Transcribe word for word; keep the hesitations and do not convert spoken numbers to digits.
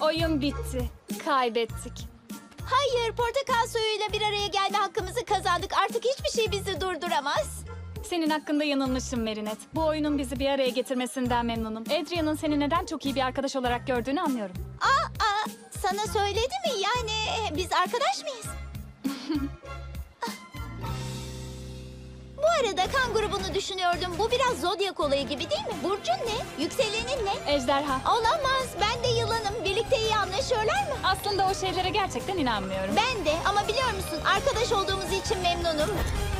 Oyun bitti. Kaybettik. Hayır, portakal suyuyla bir araya gelme hakkımızı kazandık. Artık hiçbir şey bizi durduramaz. Senin hakkında yanılmışım Merinet. Bu oyunun bizi bir araya getirmesinden memnunum. Adrian'ın seni neden çok iyi bir arkadaş olarak gördüğünü anlıyorum. Aa, aa, sana söyledi mi? Yani biz arkadaş mıyız? Bu arada kan grubunu düşünüyordum. Bu biraz zodyak olayı gibi değil mi? Burcun ne? Yükselenin ne? Ejderha. Olamaz. Ben de yılanım. Birlikte iyi anlaşıyorlar mı? Aslında o şeylere gerçekten inanmıyorum. Ben de ama biliyor musun arkadaş olduğumuz için memnunum.